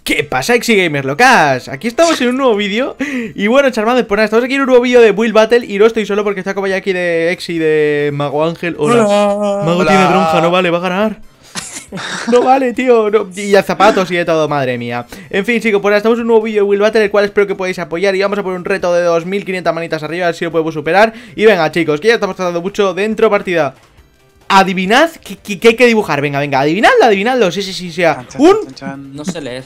¿Qué pasa, Exigamers locas? Aquí estamos en un nuevo vídeo. Y bueno, charmado, pues nada, estamos aquí en un nuevo vídeo de Build Battle. Y no estoy solo porque está acompañado aquí de Exi y de Mago Ángel. Hola. Mago tiene tronja, no vale, va a ganar. No vale, tío, no. Y a zapatos y de todo, madre mía. En fin, chicos, pues nada, estamos en un nuevo vídeo de Build Battle, el cual espero que podáis apoyar. Y vamos a poner un reto de 2500 manitas arriba, a ver si lo podemos superar. Y venga, chicos, que ya estamos tardando mucho dentro partida. Adivinad qué hay que dibujar. Venga, venga, adivinadlo, adivinadlo. Sí, sí, sí, sea. No sé leer.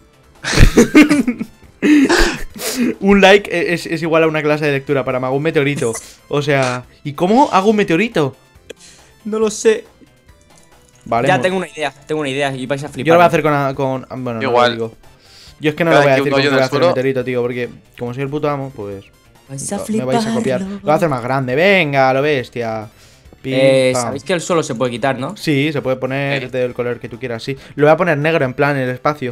Un like es igual a una clase de lectura para Mago, un meteorito. O sea, ¿y cómo hago un meteorito? No lo sé. Vale, ya tengo una idea y vais a flipar. yo lo voy a hacer con bueno, igual. no lo digo. Yo es que no lo voy a decir cómo voy a hacer el meteorito, tío, porque como soy el puto amo, pues me vais a copiar. Lo voy a hacer más grande, venga, lo bestia. Sabéis que el suelo se puede quitar, ¿no? Sí, se puede poner del color que tú quieras, sí. Lo voy a poner negro en plan en el espacio.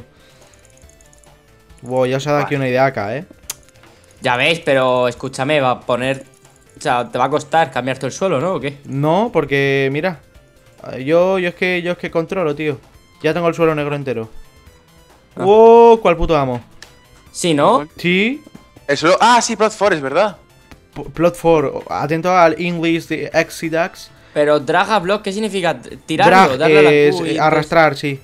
Wow, ya os ha dado aquí una idea acá, Ya veis, pero escúchame, va a poner... O sea, te va a costar cambiar todo el suelo, ¿no? ¿O qué? No, porque mira, yo es que controlo, tío. Ya tengo el suelo negro entero. Wow, ¿cuál puto amo? Sí, ¿no? Sí. El suelo... Ah, sí, Plot 4, es verdad. Plot 4, atento al English de Exidax. Pero drag a block, ¿qué significa? Tirarlo, Drag darle a la es Q y arrastrar, sí.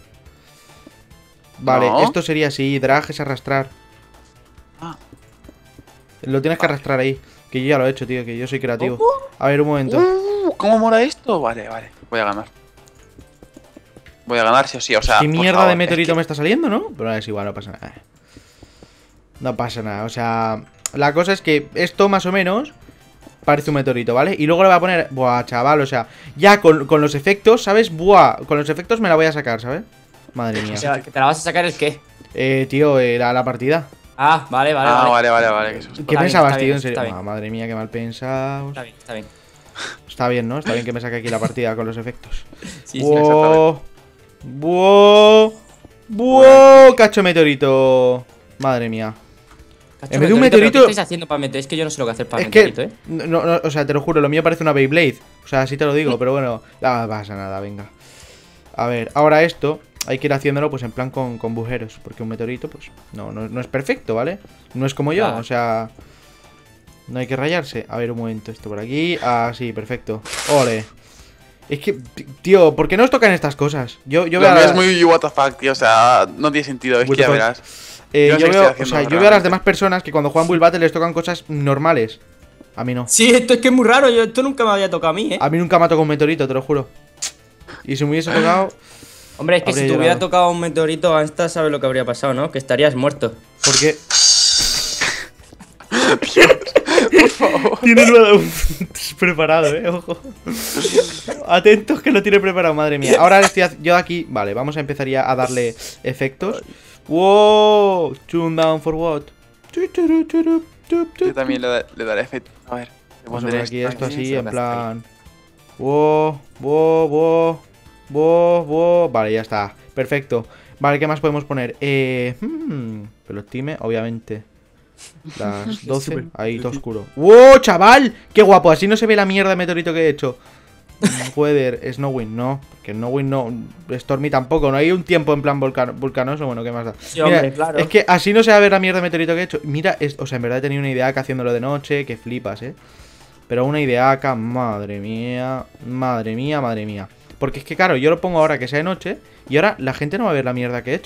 Vale, No. esto sería así, drag es arrastrar. Ah. Lo tienes que arrastrar ahí. Que yo ya lo he hecho, tío, que yo soy creativo. A ver, un momento. ¿Cómo mola esto? Vale, vale. Voy a ganar. Voy a ganar sí o sí, o sea... ¿Qué por mierda favor, de meteorito es que- me está saliendo, no? Pero es igual, no pasa nada. No pasa nada, o sea... La cosa es que esto más o menos parece un meteorito, ¿vale? Y luego le voy a poner... Buah, chaval, o sea... Ya con los efectos, ¿sabes? Buah, con los efectos me la voy a sacar, ¿sabes? Madre mía. O sea, ¿que te la vas a sacar el qué? Tío, la partida. Ah, vale, vale, Ah, vale. vale, qué susto. ¿Qué Está bien, pensabas, está tío? bien, En serio. está bien. Ah, madre mía, qué mal pensado. Está bien, está bien. Está bien, ¿no? Está bien que me saque aquí la partida con los efectos. Sí, sí. ¡Wow! ¡Wow! ¡Wow! ¡Cacho meteorito! Madre mía. Cacho, En vez de un ¿pero meteorito- ¿qué estáis haciendo para meteorito? Es que yo no sé lo que hacer para Es que, meteorito, no, o sea, te lo juro, lo mío parece una Beyblade. O sea, así te lo digo, pero bueno, no pasa nada, venga. A ver, ahora esto hay que ir haciéndolo pues en plan con bujeros. Porque un meteorito, pues, no es perfecto, ¿vale? No es como yo, Claro. o sea, no hay que rayarse. A ver, un momento, esto por aquí. Ah, sí, perfecto. Ole. Es que, tío, ¿por qué no os tocan estas cosas? Yo Lo veo a mío la- es muy what the fuck, tío, o sea, no tiene sentido, es What que the ya fuck. verás. yo yo no sé qué veo, estoy o haciendo sea, yo veo a realmente. las demás personas que cuando juegan Build Battle les tocan cosas normales. A mí no. Sí, esto es que es muy raro. Esto nunca me había tocado a mí, A mí nunca me ha tocado un meteorito, te lo juro. Y si me hubiese tocado... Hombre, es que Habría si te hubiera llorado. tocado un meteorito hasta sabes lo que habría pasado, ¿no? Que estarías muerto. Porque Por favor. tiene uno preparado, ojo. Atentos que lo tiene preparado, madre mía. Ahora estoy yo aquí, vale, vamos a empezar ya a darle efectos. Wow, tune down for what? Yo también le daré efecto. A ver, le Vamos a pondré poner aquí esto aquí. así, en plan. Wow, wow, wow, wow, wow. Vale, ya está. Perfecto. Vale, ¿qué más podemos poner? Pelotime, obviamente. Las 12. Ahí, todo oscuro. ¡Wow, chaval! ¡Qué guapo! Así no se ve la mierda de meteorito que he hecho. Weather, Snowwind, no. Que Snowwind no. Stormy tampoco. No hay un tiempo en plan vulcanoso. Bueno, ¿qué más da? Sí, hombre, claro. Es que así no se va a ver la mierda de meteorito que he hecho. Mira, o sea, en verdad he tenido una idea que haciéndolo de noche. Que flipas, Pero una idea acá, madre mía. Madre mía, madre mía. Porque es que, claro, yo lo pongo ahora que sea de noche. Y ahora la gente no va a ver la mierda que he hecho.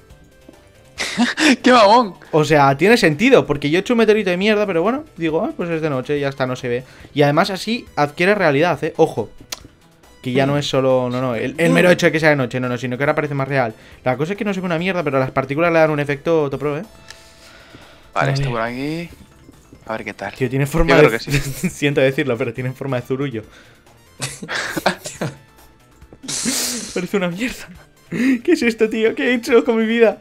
¡Qué mamón! O sea, tiene sentido, porque yo he hecho un meteorito de mierda, pero bueno, digo, pues es de noche, ya está, no se ve. Y además así adquiere realidad, ojo. Que ya no es solo, el mero hecho de que sea de noche, sino que ahora parece más real. La cosa es que no se ve una mierda, pero las partículas le dan un efecto top pro, Vale, Vale. esto por aquí. A ver qué tal. Tío, tiene forma Yo de... creo que sí. Siento decirlo, pero tiene forma de zurullo. Parece una mierda. ¿Qué es esto, tío? ¿Qué he hecho con mi vida?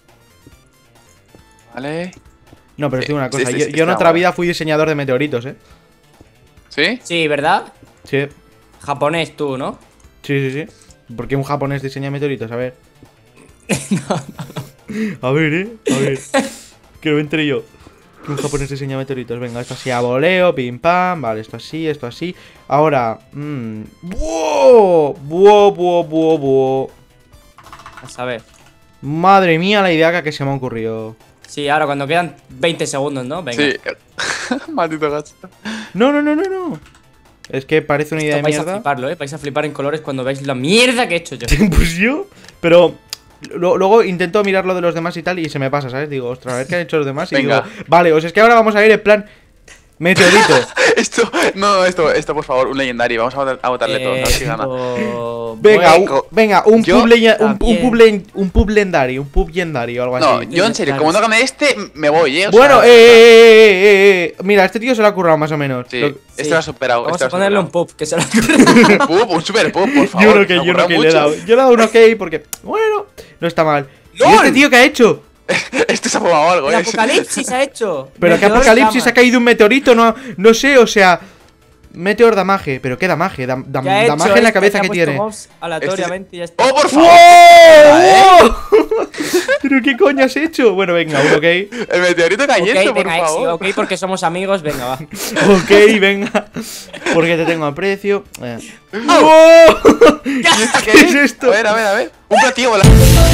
Vale. No, pero os Sí, digo una cosa, sí, yo en está otra guay. vida fui diseñador de meteoritos, ¿Sí? Sí, ¿verdad? Sí, Japonés tú, ¿no? sí. ¿Por qué un japonés diseña meteoritos? A ver. A ver, A ver. Que lo entre yo. Que un japonés diseña meteoritos. Venga, esto así a voleo, pim pam. Vale, esto así, esto así. Ahora. ¡Buah! ¡Buah! A saber. Madre mía, la idea que se me ha ocurrido. Sí, ahora cuando quedan 20 segundos, ¿no? Venga. Sí. Maldito gacho. No. Es que parece una idea de Vais a mierda. fliparlo, vais a flipar en colores cuando veáis la mierda que he hecho yo. Pues yo. Pero luego intento mirar lo de los demás y tal y se me pasa, ¿sabes? Digo, ostras, a ver qué han hecho los demás. Y Venga. digo, vale, o sea, es que ahora vamos a ir en plan meteorito. Esto, por favor, un legendario. Vamos a votarle todo. A ver si gana. Venga, Bueno, un yo- pub legendario, un pub legendario, algo No, así. yo en serio, como no gane este, me voy, o Bueno, sea, mira, este tío se lo ha currado más o menos. Sí, Lo- este lo ha superado. Vamos este a lo ha ponerle un superado. pub, que se lo Pup, un super pup, por favor. Yo no me ha que currado le he mucho. dado. Yo le he dado un ok porque, bueno, no está mal. ¿Y ¡Lol! este tío qué ha hecho? Este se ha fumado algo, El apocalipsis ha hecho. Pero qué Meteor apocalipsis, llama. ha caído un meteorito, no sé, o sea. Meteor damage, pero qué damage, ¿Qué ha hecho damage en la este? cabeza Le ha que puesto tiene. mobs aleatoriamente y ya está. ¡Oh, por ¡Wow! favor! ¡Wow! ¿Pero qué coño has hecho? Bueno, venga, un ok. El meteorito cayendo, Ok, por venga, Exi, favor. ok, porque somos amigos, venga, va. Ok, venga. Porque te tengo aprecio. ¡Wow! ¿Y esto ¿Qué es esto? A ver. Un platillo volante.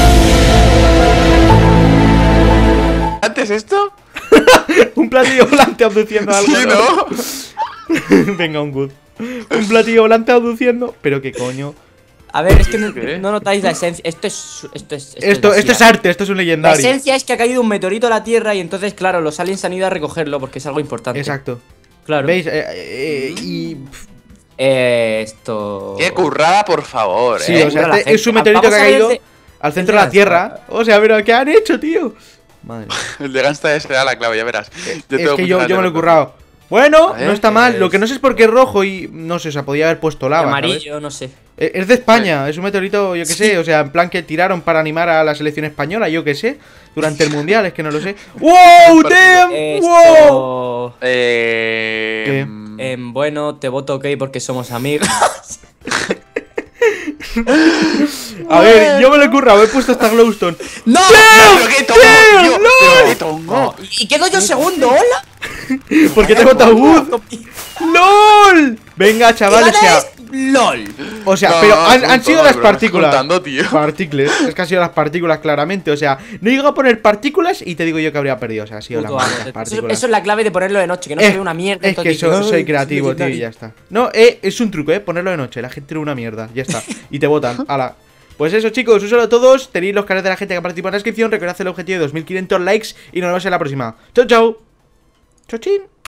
¿Antes esto? Un platillo volante abduciendo algo. Sí, ¿no? Venga, un good. Un platillo volante abduciendo. Pero qué coño. A ver, es que no, ¿Qué? no notáis la esencia. Esto es Esto es vacía. arte, esto es un La legendario. esencia es que ha caído un meteorito a la Tierra y entonces, claro, los aliens han ido a recogerlo porque es algo importante. Exacto. Claro. ¿Veis? Y. Esto. Qué currada, por favor, Sí, eh. o sea, Cura la este es un gente. meteorito que ha Vamos a ver caído de- al centro de la Tierra. O sea, pero ¿qué han hecho, tío? Madre. El de Gangsta será la clave, ya verás. Es tengo que yo muchas me lo he ganas de currado. Bueno, A ver, no está mal. es- Lo que no sé es por qué es rojo y no sé, o sea, podía haber puesto Y lava. ¿sabes? amarillo, no sé. Es de España, es un meteorito, yo que sé, o sea, en plan que tiraron para animar a la selección española, yo que sé, durante el mundial, es que no lo sé. ¡Wow! ¡Damn! ¡Wow! Esto. ¿Qué? Bueno, te voto ok porque somos amigos. A ver, yo me lo he currado, he puesto hasta Glowstone. ¡No! Pero qué tongo, tío, ¡No! pero qué tongo. ¿Y quedo yo segundo? ¡Hola! ¿Por qué te he votado Wood? ¡LOL! Venga, chavales, o sea, ¡LOL! o sea, No, pero no, han es un sido tongo, las pero me estás partículas. contando, tío. Partículas, es que han sido las partículas, claramente. O sea, no llego a poner partículas y te digo yo que habría perdido. O sea, ha sido Puto las amo. malditas Eso partículas. es la clave de ponerlo de noche, que no se ve una mierda. Es que entonces soy dices, creativo, "Ay, tío, y ya está. No, es un truco, ponerlo de noche. La gente no una mierda, ya está. Y te votan, ala. Pues eso, chicos, un saludo a todos. Tenéis los canales de la gente que participa en la descripción. Recordad el objetivo de 2500 likes y nos vemos en la próxima. Chau, chau. Chau, chin.